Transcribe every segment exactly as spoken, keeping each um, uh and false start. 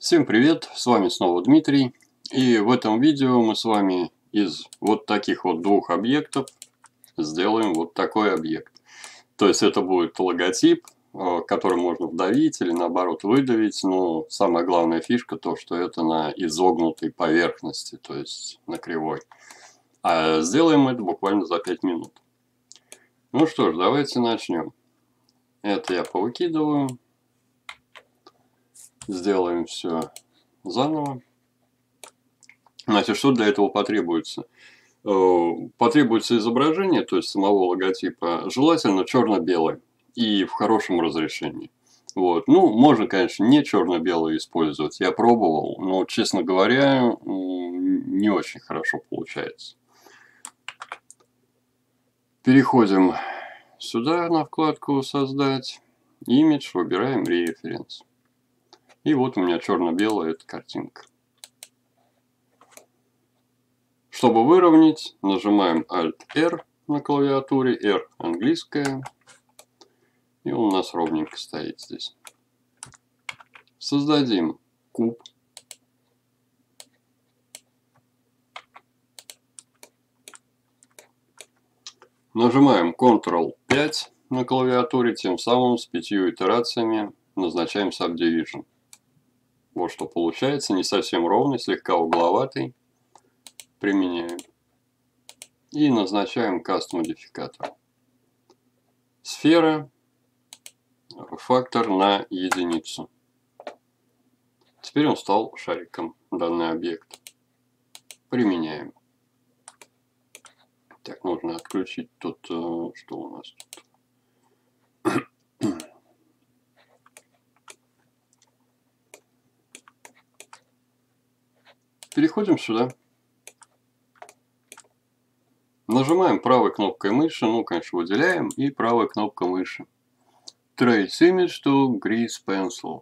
Всем привет, с вами снова Дмитрий, и в этом видео мы с вами из вот таких вот двух объектов сделаем вот такой объект. То есть это будет логотип, который можно вдавить или наоборот выдавить, но самая главная фишка то, что это на изогнутой поверхности, то есть на кривой. А сделаем мы это буквально за пять минут. Ну что ж, давайте начнем. Это я повыкидываю. Сделаем все заново. Значит, что для этого потребуется? Потребуется изображение, то есть самого логотипа, желательно черно-белое и в хорошем разрешении. Вот. Ну, можно, конечно, не черно-белое использовать. Я пробовал, но, честно говоря, не очень хорошо получается. Переходим сюда на вкладку «Создать». Имидж, выбираем референс. И вот у меня черно-белая эта картинка. Чтобы выровнять, нажимаем Alt R на клавиатуре, R английская, и он у нас ровненько стоит здесь. Создадим куб. Нажимаем контрол пять на клавиатуре, тем самым с пятью итерациями назначаем Subdivision. Вот что получается, не совсем ровный, слегка угловатый. Применяем. И назначаем Cast модификатор. Сфера. Фактор на единицу. Теперь он стал шариком, данный объект. Применяем. Так, нужно отключить тут, что у нас тут. Переходим сюда. Нажимаем правой кнопкой мыши, ну, конечно, выделяем, и правой кнопкой мыши. Trace Image to Grease Pencil.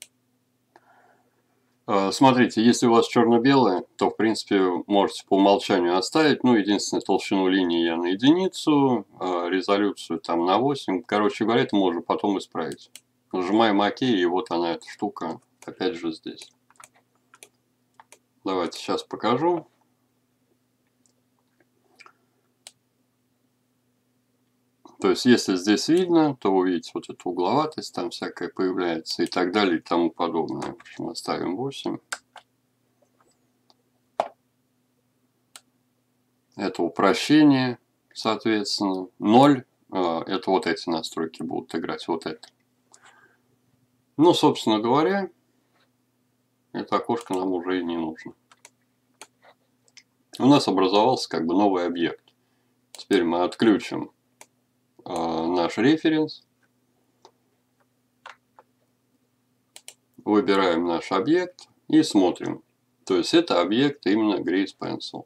Смотрите, если у вас черно-белое, то, в принципе, можете по умолчанию оставить. Ну, единственное, толщину линии я на единицу, резолюцию там на восемь. Короче говоря, это можно потом исправить. Нажимаем ОК, и вот она, эта штука, опять же здесь. Давайте сейчас покажу. То есть, если здесь видно, то вы видите вот эту угловатость, там всякое появляется и так далее и тому подобное. В общем, оставим восемь. Это упрощение, соответственно. ноль. Это вот эти настройки будут играть, вот это. Ну, собственно говоря, это окошко нам уже и не нужно. У нас образовался как бы новый объект. Теперь мы отключим наш референс. Выбираем наш объект и смотрим. То есть это объект именно Grease Pencil.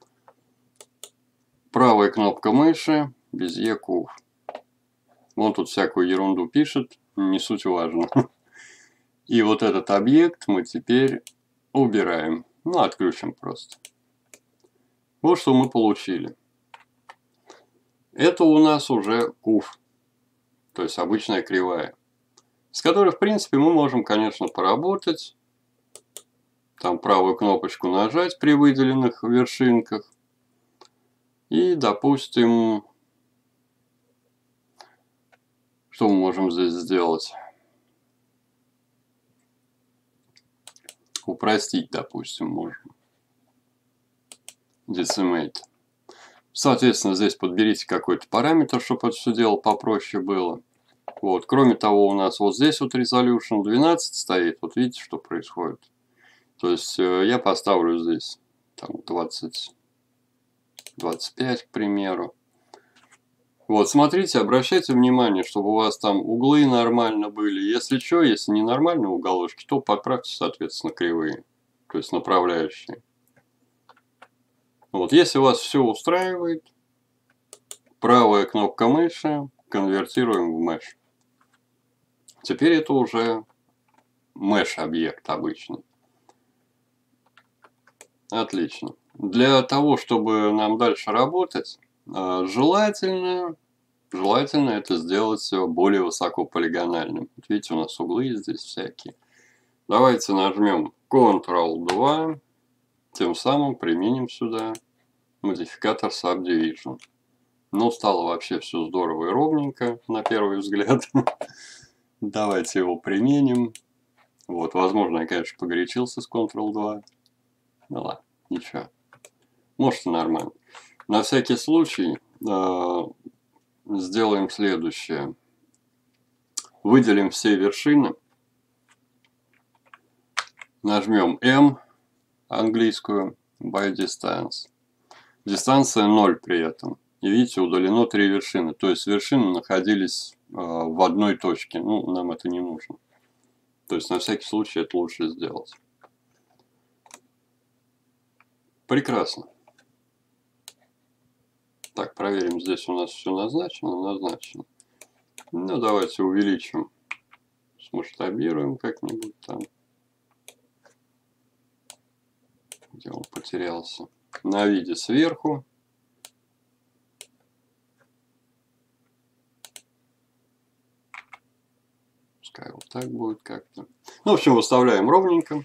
Правая кнопка мыши, Bezier Curve. Он тут всякую ерунду пишет, не суть важно. И вот этот объект мы теперь убираем. Ну, отключим просто. Вот что мы получили. Это у нас уже кув, то есть обычная кривая, с которой, в принципе, мы можем, конечно, поработать. Там правую кнопочку нажать при выделенных вершинках. И, допустим, что мы можем здесь сделать? Упростить, допустим, можно. Decimate. Соответственно, здесь подберите какой-то параметр, чтобы это все дело попроще было. Вот. Кроме того, у нас вот здесь вот resolution двенадцать стоит. Вот видите, что происходит. То есть я поставлю здесь там, двадцать, двадцать пять, к примеру. Вот, смотрите, обращайте внимание, чтобы у вас там углы нормально были. Если что, если не нормальные уголочки, то подправьте, соответственно, кривые. То есть направляющие. Вот, если вас все устраивает, правая кнопка мыши, конвертируем в mesh. Теперь это уже mesh объект обычный. Отлично. Для того, чтобы нам дальше работать, желательно, желательно это сделать более высокополигональным. Вот видите, у нас углы здесь всякие. Давайте нажмем контрол два, тем самым применим сюда модификатор Subdivision. Ну, стало вообще все здорово и ровненько, на первый взгляд. Давайте его применим. Вот, возможно, я, конечно, погорячился с контрол два. Ну ладно, ничего. Может, и нормально. На всякий случай э, сделаем следующее. Выделим все вершины. Нажмем M, английскую, by distance. Дистанция ноль при этом. И видите, удалено три вершины. То есть вершины находились э, в одной точке. Ну, нам это не нужно. То есть на всякий случай это лучше сделать. Прекрасно. Так, проверим, здесь у нас все назначено, назначено. Ну, давайте увеличим, смасштабируем как-нибудь там. Где он потерялся? На виде сверху. Пускай вот так будет как-то. Ну, в общем, выставляем ровненько.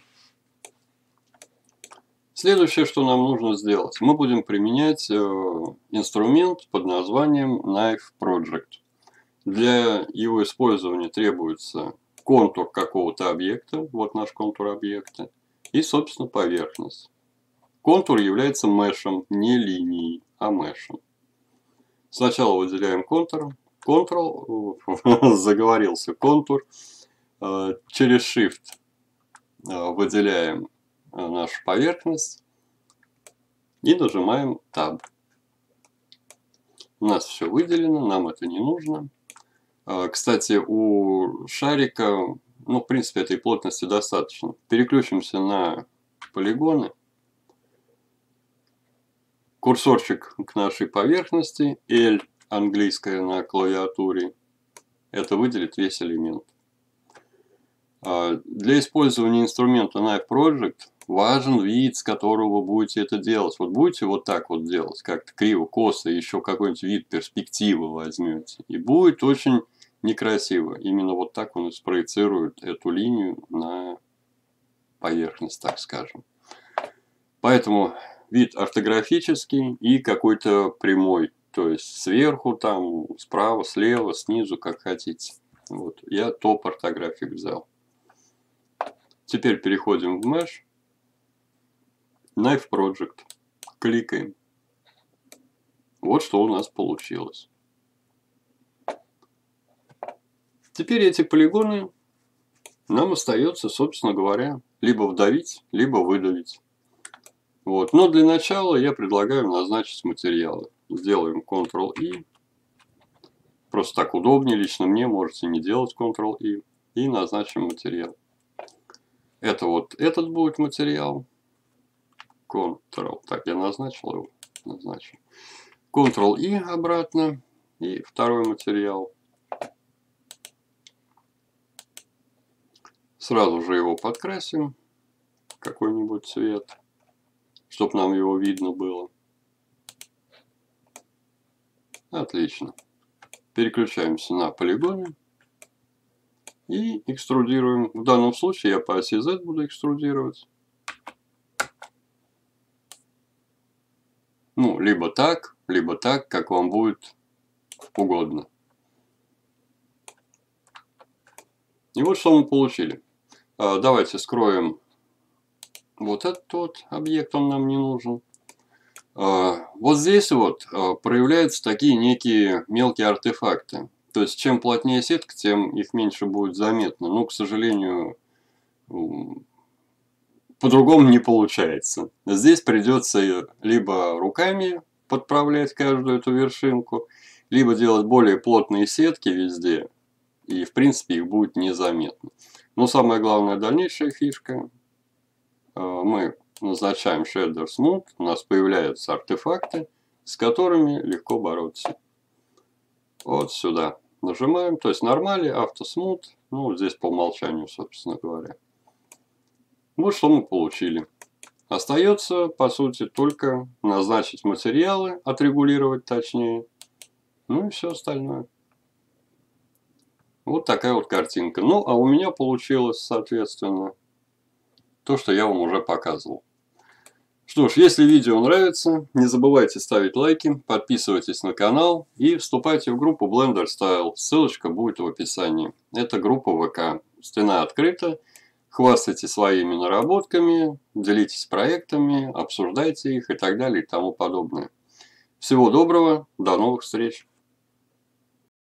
Следующее, что нам нужно сделать, мы будем применять э, инструмент под названием Knife Project. Для его использования требуется контур какого-то объекта, вот наш контур объекта, и, собственно, поверхность. Контур является мешем, не линией, а мешем. Сначала выделяем контур, Ctrl, заговорился контур, через Shift выделяем нашу поверхность и нажимаем Tab. У нас все выделено, нам это не нужно. Кстати, у шарика, ну, в принципе, этой плотности достаточно. Переключимся на полигоны. Курсорчик к нашей поверхности, L английская на клавиатуре, это выделит весь элемент. Для использования инструмента Knife Project важен вид, с которого вы будете это делать. Вот будете вот так вот делать, как-то криво, косо, еще какой-нибудь вид перспективы возьмете. И будет очень некрасиво. Именно вот так он и спроецирует эту линию на поверхность, так скажем. Поэтому вид ортографический и какой-то прямой. То есть сверху, там, справа, слева, снизу, как хотите. Вот. Я топ-ортографик взял. Теперь переходим в Mesh. Knife Project. Кликаем. Вот что у нас получилось. Теперь эти полигоны нам остается, собственно говоря, либо вдавить, либо выдавить. Вот. Но для начала я предлагаю назначить материалы. Сделаем контрол-И. Просто так удобнее, лично мне, можете не делать контрол-И. И назначим материал. Это вот этот будет материал. Ctrl. Так, я назначил его. Назначил. контрол-И обратно. И второй материал. Сразу же его подкрасим. Какой-нибудь цвет. Чтобы нам его видно было. Отлично. Переключаемся на полигоны. И экструдируем. В данном случае я по оси Z буду экструдировать. Ну, либо так, либо так, как вам будет угодно. И вот что мы получили. Давайте скроем вот этот вот объект, он нам не нужен. Вот здесь вот проявляются такие некие мелкие артефакты. То есть, чем плотнее сетка, тем их меньше будет заметно. Но, к сожалению, по-другому не получается. Здесь придется либо руками подправлять каждую эту вершинку, либо делать более плотные сетки везде. И, в принципе, их будет незаметно. Но самая главная дальнейшая фишка. Мы назначаем Shader Smooth. У нас появляются артефакты, с которыми легко бороться. Вот сюда нажимаем. То есть нормали, автосмут. Ну, вот здесь по умолчанию, собственно говоря. Вот что мы получили. Остается, по сути, только назначить материалы, отрегулировать точнее. Ну и все остальное. Вот такая вот картинка. Ну, а у меня получилось, соответственно, то, что я вам уже показывал. Что ж, если видео нравится, не забывайте ставить лайки, подписывайтесь на канал и вступайте в группу Blender Style. Ссылочка будет в описании. Это группа ВК. Стена открыта. Хвастайтесь своими наработками, делитесь проектами, обсуждайте их и так далее и тому подобное. Всего доброго, до новых встреч!